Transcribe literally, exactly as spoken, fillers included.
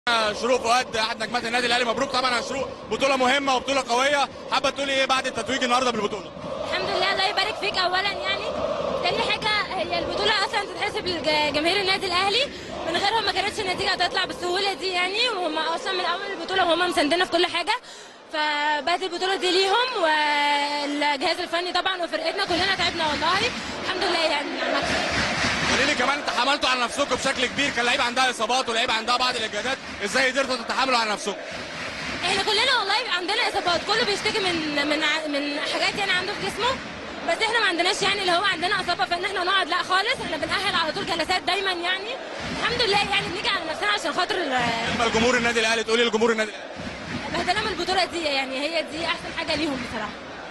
شروق فؤاد احد نجمات النادي الاهلي، مبروك طبعا يا شروق، بطوله مهمه وبطوله قويه. حابه تقولي ايه بعد التتويج النهارده بالبطوله؟ الحمد لله، الله يبارك فيك. اولا يعني تاني حاجه، هي البطوله اصلا تتحسب لجماهير النادي الاهلي، من غيرهم ما كانتش النتيجه هتطلع بالسهوله دي يعني، وهم اصلا من اول البطوله وهم مساندنا في كل حاجه، فبقت البطوله دي ليهم والجهاز الفني طبعا وفرقتنا كلنا تعبنا والله. الحمد لله يعني على المكسب. قولي لي كمان، تحملتوا على نفسكم بشكل كبير، كان لعيبه عندها اصابات ولعيبه عندها بعض الاجهادات، ازاي قدرتوا تتحاملوا على نفسكم؟ احنا كلنا والله عندنا اصابات، كله بيشتكي من من من حاجات يعني عنده في جسمه، بس احنا ما عندناش يعني اللي هو عندنا اصابه فان احنا نقعد، لا خالص، احنا بنأهل على طول جلسات دايما يعني. الحمد لله يعني بنيجي على نفسنا عشان خاطر كلمه لجمهور النادي الاهلي، تقولي لجمهور النادي الاهلي بهدلنا من البطوله دي، يعني هي دي احسن حاجه ليهم بصراحه.